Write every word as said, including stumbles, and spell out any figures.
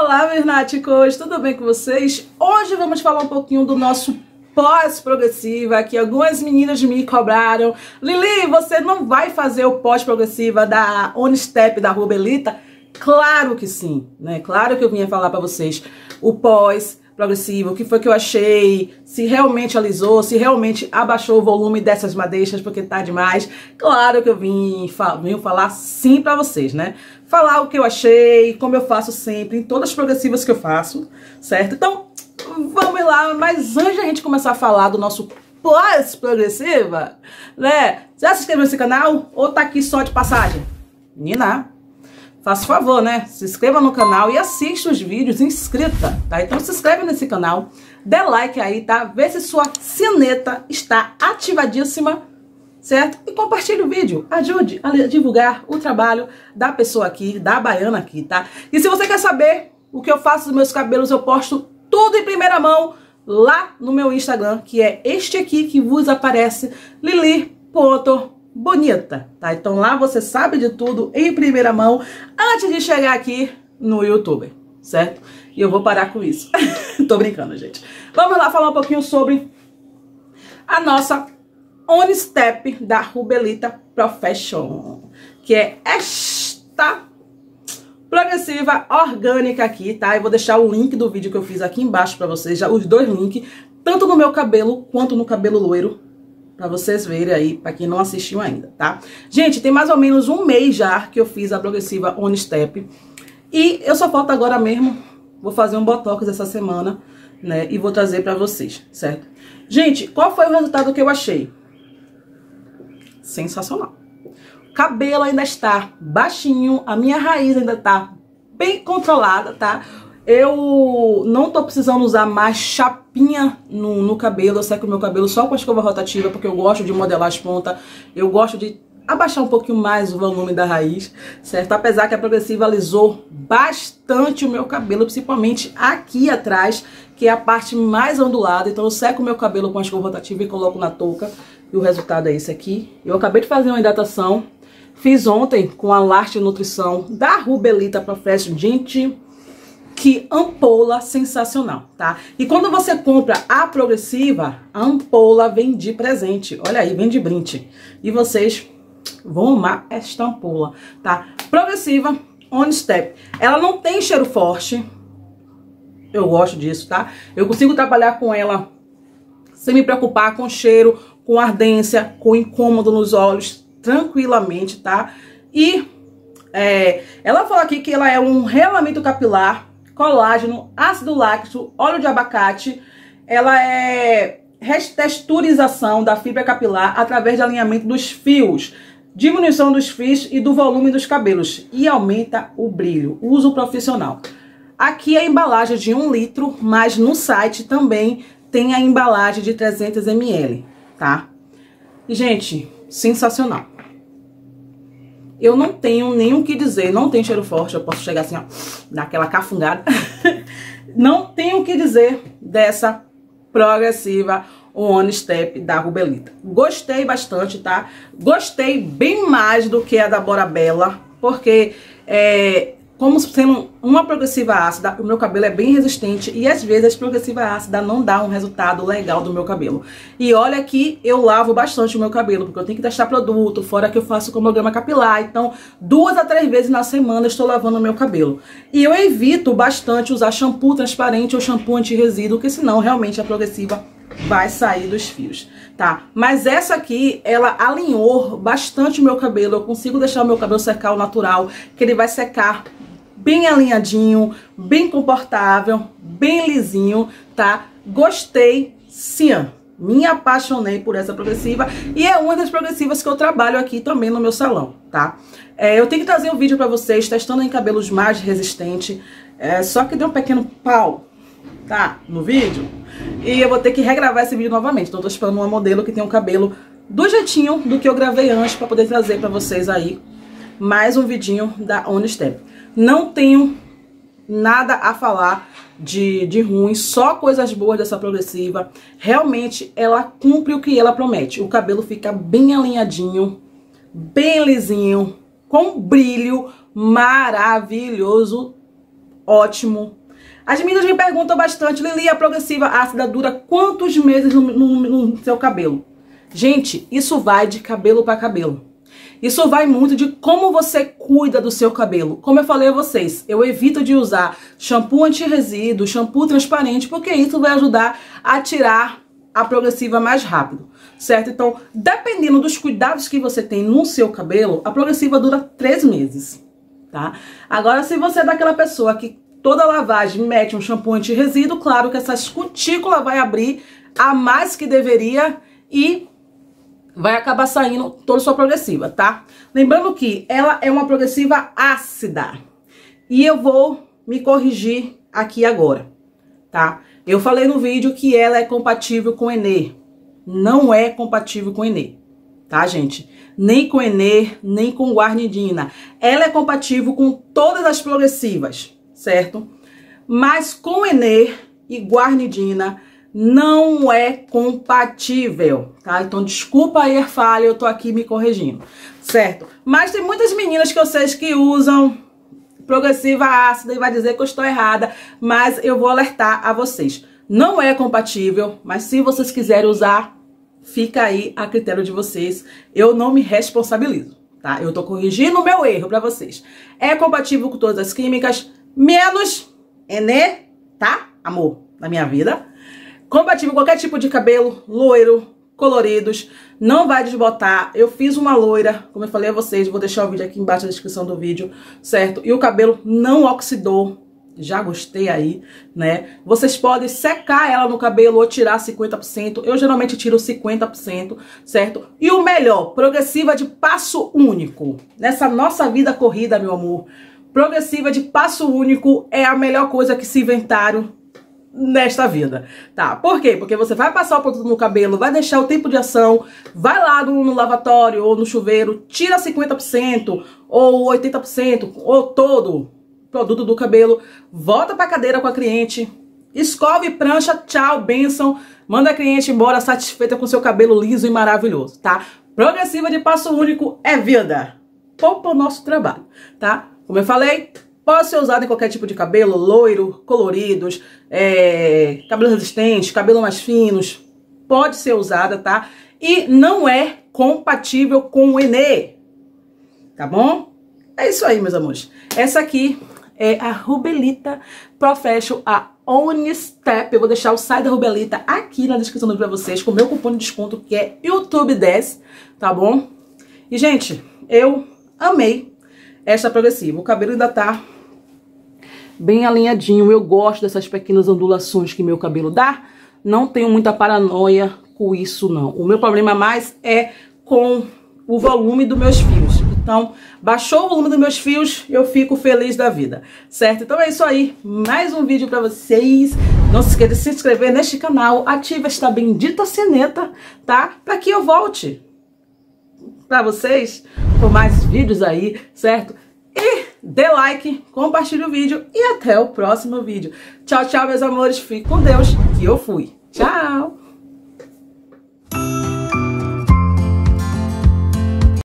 Olá, meus náticos, tudo bem com vocês? Hoje vamos falar um pouquinho do nosso pós-progressiva, que algumas meninas me cobraram. Lili, você não vai fazer o pós-progressiva da OnStep, da Rubelita? Claro que sim, né? Claro que eu vinha falar pra vocês o pós-progressivo, o que foi que eu achei, se realmente alisou, se realmente abaixou o volume dessas madeixas, porque tá demais. Claro que eu vim, vim falar sim pra vocês, né? Falar o que eu achei, como eu faço sempre, em todas as progressivas que eu faço, certo? Então, vamos lá, mas antes de a gente começar a falar do nosso pós-progressiva, né? Já se inscreveu nesse canal ou tá aqui só de passagem? Nina, faça favor, né? Se inscreva no canal e assista os vídeos inscrita, tá? Então se inscreve nesse canal, dê like aí, tá? Vê se sua sineta está ativadíssima, certo? E compartilhe o vídeo, ajude a divulgar o trabalho da pessoa aqui, da baiana aqui, tá? E se você quer saber o que eu faço dos meus cabelos, eu posto tudo em primeira mão lá no meu Instagram, que é este aqui que vos aparece, lili ponto bonita, tá? Então lá você sabe de tudo em primeira mão antes de chegar aqui no YouTube, certo? E eu vou parar com isso. Tô brincando, gente. Vamos lá falar um pouquinho sobre a nossa OnStep da Rubelita Profession, que é esta progressiva orgânica aqui, tá? Eu vou deixar o link do vídeo que eu fiz aqui embaixo pra vocês, já os dois links, tanto no meu cabelo quanto no cabelo loiro, pra vocês verem aí, pra quem não assistiu ainda, tá? Gente, tem mais ou menos um mês já que eu fiz a progressiva OnStep, e eu só falta agora mesmo, vou fazer um botox essa semana, né? E vou trazer pra vocês, certo? Gente, qual foi o resultado que eu achei? Sensacional. O cabelo ainda está baixinho, a minha raiz ainda tá bem controlada, tá? Eu não tô precisando usar mais chapinha no, no cabelo, eu seco o meu cabelo só com a escova rotativa, porque eu gosto de modelar as pontas, eu gosto de abaixar um pouquinho mais o volume da raiz, certo? Apesar que a progressiva alisou bastante o meu cabelo, principalmente aqui atrás, que é a parte mais ondulada, então eu seco o meu cabelo com a escova rotativa e coloco na touca, e o resultado é esse aqui. Eu acabei de fazer uma hidratação, fiz ontem com a Last Nutrição da Rubelita Profession. Gente, que ampola sensacional, tá? E quando você compra a progressiva, a ampola vem de presente. Olha aí, vem de brinde. E vocês vão amar esta ampola, tá? Progressiva OnStep. Ela não tem cheiro forte. Eu gosto disso, tá? Eu consigo trabalhar com ela sem me preocupar com cheiro, com ardência, com incômodo nos olhos, tranquilamente, tá? E é, ela fala aqui que ela é um realinhamento capilar, colágeno, ácido láctico, óleo de abacate. Ela é retexturização da fibra capilar através de alinhamento dos fios, diminuição dos fios e do volume dos cabelos e aumenta o brilho. Uso profissional. Aqui é a embalagem de um litro, mas no site também tem a embalagem de trezentos mililitros, tá? E, gente, sensacional. Eu não tenho nem o que dizer, não tem cheiro forte, eu posso chegar assim, ó, naquela cafungada. Não tenho o que dizer dessa progressiva OnStep da Rubelita. Gostei bastante, tá? Gostei bem mais do que a da Bora Bella, porque é, como sendo uma progressiva ácida, o meu cabelo é bem resistente e às vezes a progressiva ácida não dá um resultado legal do meu cabelo. E olha que eu lavo bastante o meu cabelo, porque eu tenho que testar produto, fora que eu faço cromograma capilar. Então, duas a três vezes na semana eu estou lavando o meu cabelo. E eu evito bastante usar shampoo transparente ou shampoo anti-resíduo, porque senão realmente a progressiva vai sair dos fios, tá? Mas essa aqui, ela alinhou bastante o meu cabelo. Eu consigo deixar o meu cabelo secar ao natural, que ele vai secar bem alinhadinho, bem confortável, bem lisinho, tá? Gostei, sim, me apaixonei por essa progressiva e é uma das progressivas que eu trabalho aqui também no meu salão, tá? É, eu tenho que trazer um vídeo pra vocês testando em cabelos mais resistentes, é, só que deu um pequeno pau, tá? No vídeo, e eu vou ter que regravar esse vídeo novamente, então eu tô esperando uma modelo que tem um cabelo do jeitinho do que eu gravei antes pra poder trazer pra vocês aí mais um vidinho da OnStep. Não tenho nada a falar de, de ruim, só coisas boas dessa progressiva. Realmente ela cumpre o que ela promete. O cabelo fica bem alinhadinho, bem lisinho, com brilho maravilhoso. ótimo. As meninas me perguntam bastante, Lili, a progressiva ácida dura quantos meses no, no, no seu cabelo? Gente, isso vai de cabelo para cabelo. Isso vai muito de como você cuida do seu cabelo. Como eu falei a vocês, eu evito de usar shampoo anti-resíduo, shampoo transparente, porque isso vai ajudar a tirar a progressiva mais rápido, certo? Então, dependendo dos cuidados que você tem no seu cabelo, a progressiva dura três meses, tá? Agora, se você é daquela pessoa que toda lavagem mete um shampoo anti-resíduo, claro que essa cutícula vai abrir a mais que deveria e vai acabar saindo toda a sua progressiva, tá? Lembrando que ela é uma progressiva ácida. E eu vou me corrigir aqui agora, tá? Eu falei no vídeo que ela é compatível com Enê. Não é compatível com Enê, tá, gente? Nem com Enê, nem com guarnidina. Ela é compatível com todas as progressivas, certo? Mas com Enê e guarnidina não é compatível, tá? Então, desculpa aí a falha, eu tô aqui me corrigindo, certo? Mas tem muitas meninas que eu sei que usam progressiva ácida e vai dizer que eu estou errada, mas eu vou alertar a vocês. Não é compatível, mas se vocês quiserem usar, fica aí a critério de vocês. Eu não me responsabilizo, tá? Eu tô corrigindo o meu erro pra vocês. É compatível com todas as químicas, menos Enê, tá? Amor, na minha vida. Compatível com qualquer tipo de cabelo, loiro, coloridos, não vai desbotar. Eu fiz uma loira, como eu falei a vocês, vou deixar o vídeo aqui embaixo na descrição do vídeo, certo? E o cabelo não oxidou, já gostei aí, né? Vocês podem secar ela no cabelo ou tirar cinquenta por cento, eu geralmente tiro cinquenta por cento, certo? E o melhor, progressiva de passo único. Nessa nossa vida corrida, meu amor, progressiva de passo único é a melhor coisa que se inventaram nesta vida, tá? Por quê? Porque você vai passar o produto no cabelo, vai deixar o tempo de ação, vai lá no, no lavatório ou no chuveiro, tira cinquenta por cento ou oitenta por cento ou todo o produto do cabelo, volta pra cadeira com a cliente, escova e prancha, tchau, benção, manda a cliente embora satisfeita com seu cabelo liso e maravilhoso, tá? Progressiva de passo único é vida, poupa o nosso trabalho, tá? Como eu falei, pode ser usado em qualquer tipo de cabelo, loiro, coloridos, é, cabelo resistente, cabelo mais finos. Pode ser usada, tá? E não é compatível com o Enê, tá bom? É isso aí, meus amores. Essa aqui é a Rubelita Professional, a Onistep. Eu vou deixar o site da Rubelita aqui na descrição do vídeo pra vocês, com o meu cupom de desconto, que é YouTube dez, tá bom? E, gente, eu amei esta progressiva. O cabelo ainda tá bem alinhadinho. Eu gosto dessas pequenas ondulações que meu cabelo dá. Não tenho muita paranoia com isso, não. O meu problema mais é com o volume dos meus fios. Então, baixou o volume dos meus fios, eu fico feliz da vida, certo? Então é isso aí. Mais um vídeo pra vocês. Não se esqueça de se inscrever neste canal. Ativa esta bendita sineta, tá? Pra que eu volte pra vocês por mais vídeos aí, certo? E dê like, compartilhe o vídeo e até o próximo vídeo. Tchau, tchau, meus amores. Fique com Deus, que eu fui. Tchau!